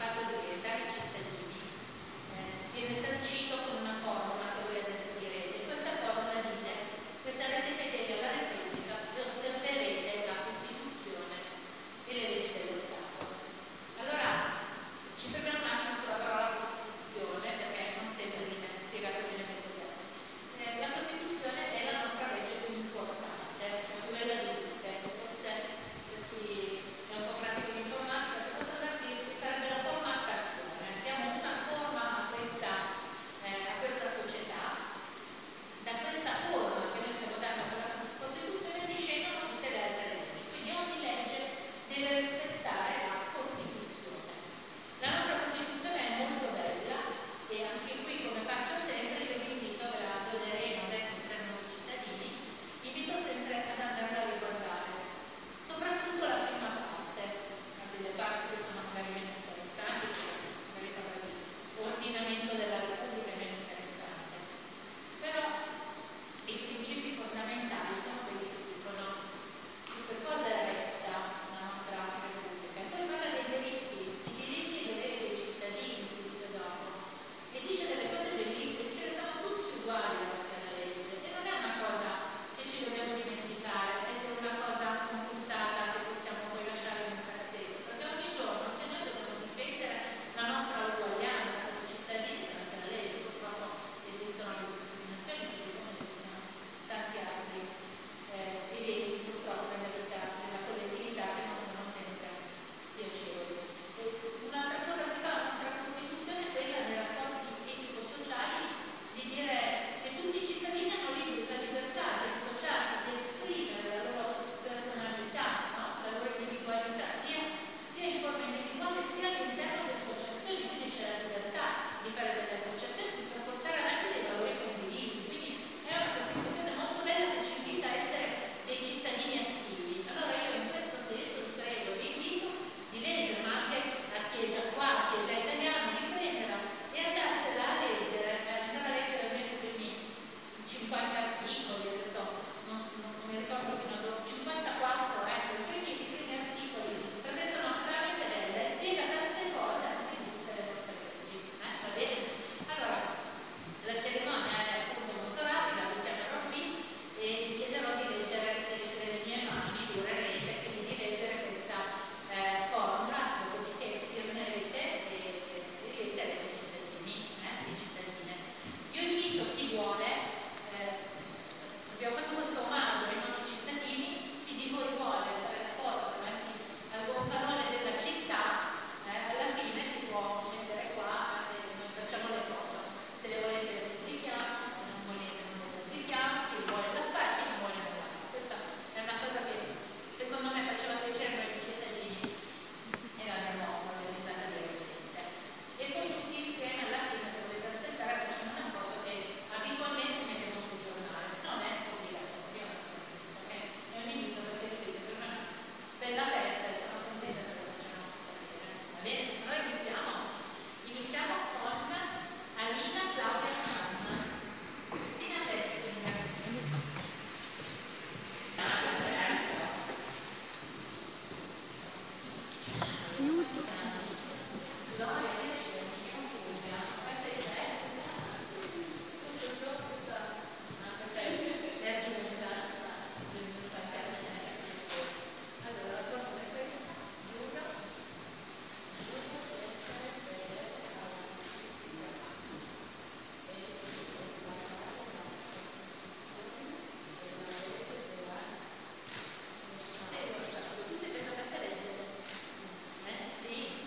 Sì.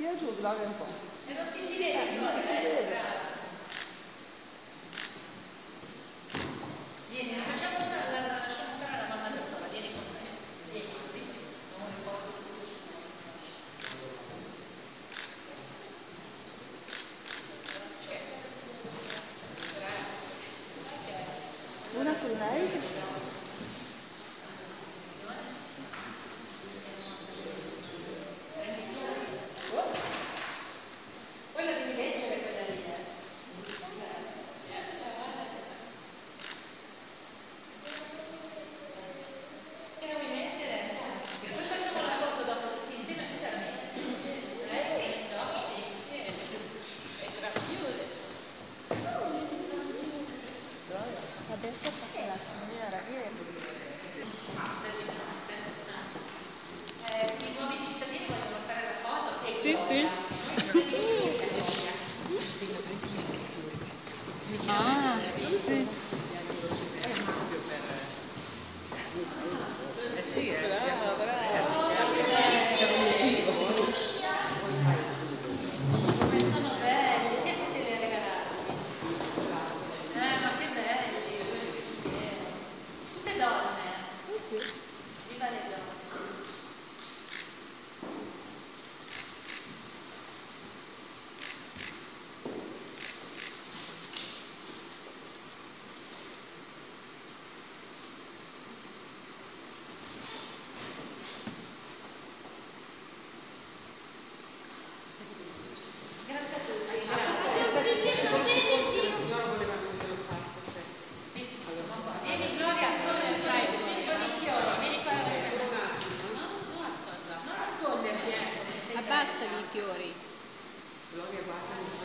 Tira giù, Gloria, un po'. E non ci si vede, non si vede. Vieni, lasciamo stare la mamma da sola, vieni con me. Vieni così, non ricordo tutto. Una con lei? Quella devi leggere, quella lì. Che la vuoi mettere? Poi facciamo la foto dopo tutti insieme a tutta la mente. È meraviglioso. Adesso faccio la signora, vieni. I nuovi cittadini vogliono fare la foto. Sì, sì. Ah, sì. Sì, bravo. c'è un motivo. Come sono belli, che te li regalati? Ma che belli, tutte donne. Viva le donne. Grazie a tutti. La signora voleva che me lo faccia, aspetta. Sì. Vieni Gloria, vieni con i fiori, vieni qua. Non nasconderti, Abbassali i fiori. Gloria, guarda.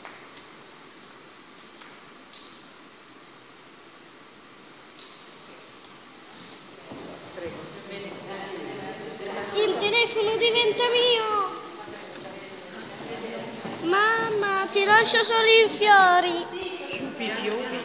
Prego. Il telefono diventa mio. Mamma, ti lascio solo i fiori. I fiori.